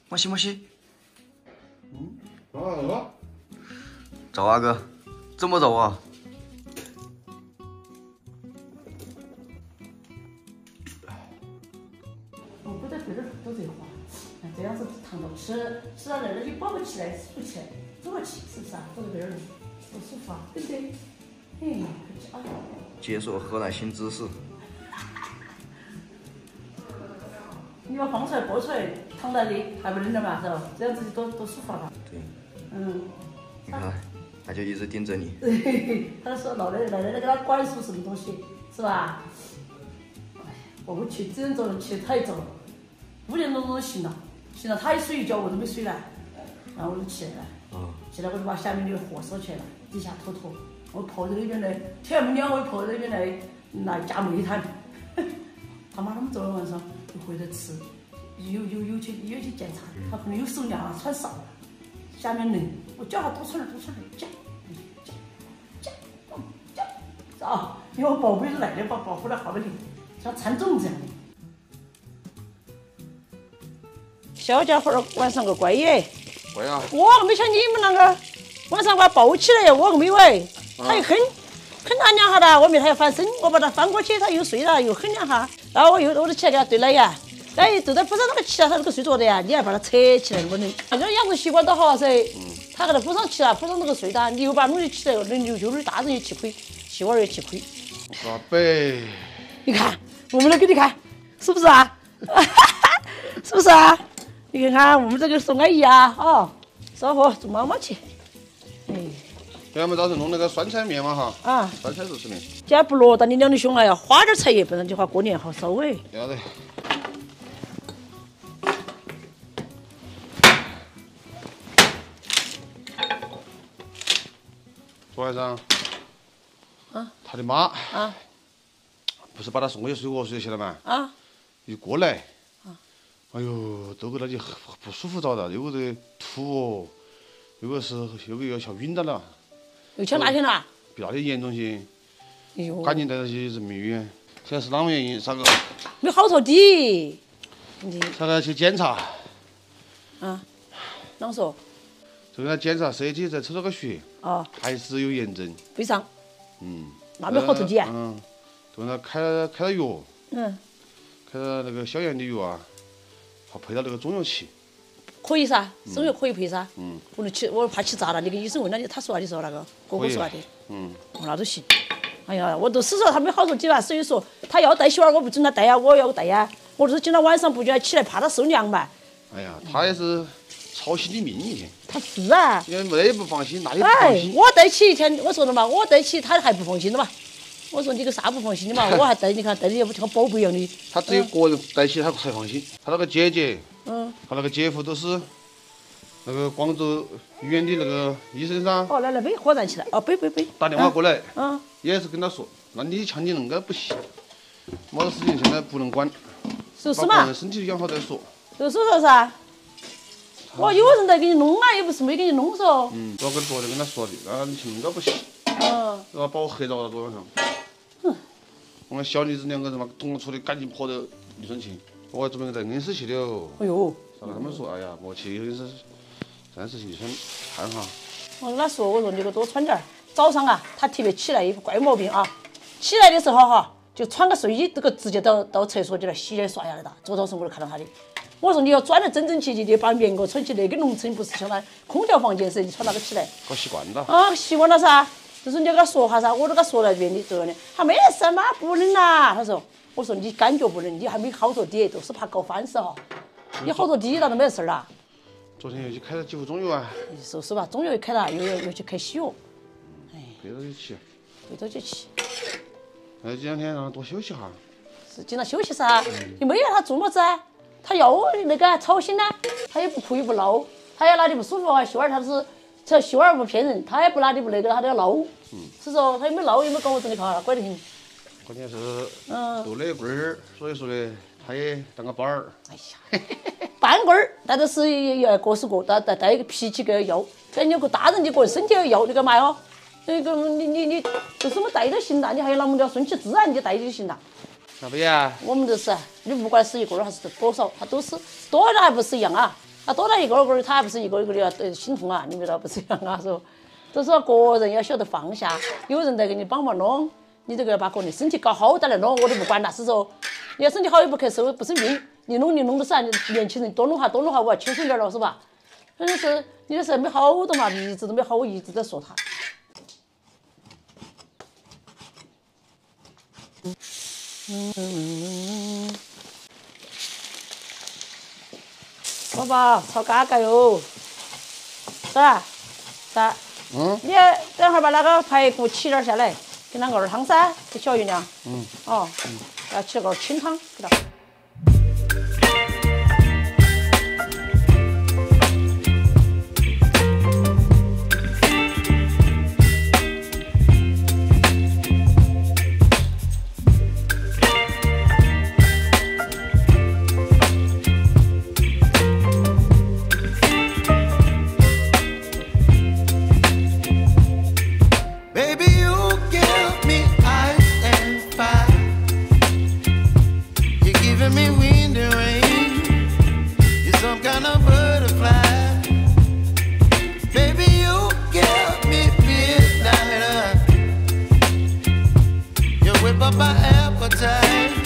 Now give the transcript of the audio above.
莫西莫西。 赵阿哥，怎么揍啊？ 我不得对着都这话，这样子躺着吃，吃到那儿你抱不起来，吃不起来，走不起，是不是啊？走到这儿多舒服啊，对不对？哎，啊。 解锁河南新知识。 你把放出来剥出来，躺在里还不冷了嘛，是吧？这样子就多舒服了。 对。 嗯。 你看，他就一直盯着你。 对，他说老奶奶给他灌输什么东西，是吧？哎，我不去，只能走了，去他也走了。5点多钟醒了，他一睡一觉我都没睡来，然后我就起来了。起来我就把下面的货收起来了，底下拖，我跑到那边来，天不亮我跑到那边来夹煤炭。他妈他们昨天晚上就回来吃，有去检查，他可能有手凉了，穿少了，下面冷，我叫他多穿点，夹，啊，因为我宝贝是奶奶保护的好的很，像蚕种这样。小家伙晚上个乖耶， 乖啊！ 我没像你们那个晚上把他抱起来，我没喂，他又哼他两下的，我没他要翻身，我把他翻过去，他又睡了，又哼两下，然后我就起来给他兑奶呀，哎，对他不知道那个起来，他那个睡着的呀，你还把他扯起来，我能，反正养成习惯都好噻。他给他补上起来，补上那个睡的，牛把弄起来，那牛就是大人也吃亏，细娃儿也吃亏。 宝贝， 你看，我们来给你看，是不是啊？是不是啊？你看看我们这个送阿姨啊，哦，烧火做妈妈去。哎， 给我们早晨弄那个酸菜面嘛哈。 啊， 酸菜肉丝面。 今天不落到你两的胸了，要花点菜叶，不然的话过年好烧哎。 要得。昨晚上，他的妈不是把他送回水果水去了嘛？一过来，哎呦，都给他就不舒服着了，又在吐，又要笑晕到了。 又去哪去了？ 比那里严重些， 哎呦， 赶紧带他去人民医院。现在是啷个原因？啥个？ 没好头的。 啥个去检查？ 啷说？ 就给他检查身体，再抽了个血。还是有炎症。 背上。那没好头的啊。 就给他开了药。开了那个消炎的药啊，还配了那个中药器。 可以噻，中药可以配噻。我怕起炸了，你跟医生问了他说话的时候那个哥哥说话的。那都行。哎呀，我都是说他没好头的嘛，所以说他要带小孩，我不准他带呀，我要带呀。我就是今天晚上不就要起来，怕他受凉嘛。 哎呀，他也是操心的命一天。 他是啊。 因为没得不放心，那里不放心。 我带起一天，我说了嘛，我带起他还不放心的嘛。我说你个啥不放心的嘛，我还带，你看带的也不像宝贝一样的。 他只有个人带起他才放心。他那个姐姐，他那个姐夫都是那个广州医院的那个医生噻。 来背，火站起来。背。 打电话过来，也是跟他说，那你像你恁个不行，没得事情现在不能管， 是嘛？ 把个人身体养好再说。 就说噻。我有人在给你弄啊，也不是没给你弄噻。 我跟昨天跟他说的，那你像恁个不行，然后把我黑着了昨晚上。我们小妮子2个人嘛，同处的赶紧跑到医生去，我准备带恩师去的哦。 哎呦！ 他们说，哎呀，莫去，恩师，暂时去先看哈。 我跟他说，我说你可多穿点儿。早上啊，他特别起来一副怪毛病啊，起来的时候哈，就穿个睡衣，这个直接到厕所就来洗脸刷牙来的。昨早上我就看到他的，我说你要穿得整整齐齐的，把棉袄穿起来，跟农村不是像那空调房间似的，你穿那个起来。 搞习惯了。 习惯了噻。就是你要跟他说话噻，我都跟他说了一遍的，昨天的，他没事嘛，不冷啦。他说，我说你感觉不冷，你还没好着底，都是怕搞翻事哈。你好着底，那都没事啦。 昨天又去开了几副中药啊。 说是吧，中药又开了，又去开西药。 背着就去。 背着就去。 这2天让他多休息哈。 是经常休息噻，你没让他做么子啊？他要那个操心呢，他也不哭也不闹，他要哪里不舒服啊，媳妇儿他是。这媳妇儿不骗人，他也不哪里不那个，他都要闹。是说他也没闹，也没搞我整的哈，乖得很。 关键是做那棍儿，所以说呢，他也当个班儿。 哎呀，半棍儿，那都是要各是各，带一个脾气给要，跟你个大人的个身体要你干嘛哟？那个你就是么带都行了，你还有那么点顺其自然，你带就行了。 那不呀？ 我们都是，你不管是一个人还是多少，他都是多了还不是一样啊。 他多了一个儿，他还不是一个一个的要心痛啊？你们道不是一样啊？说，都说个人要晓得放下，有人在给你帮忙弄，你这个要把个人身体搞好再来弄，我都不管了。是说，你要身体好也不咳嗽，不生病，你弄的啥？年轻人多弄下，我要轻松点了，是吧？真的是你的事没好的嘛，一直都没好，我一直在说他。宝宝炒嘎嘎哟，是吧？噻。你等会儿把那个排骨起点下来，给那个汤噻，给小姨娘。哦。要起个清汤给他。 My appetite.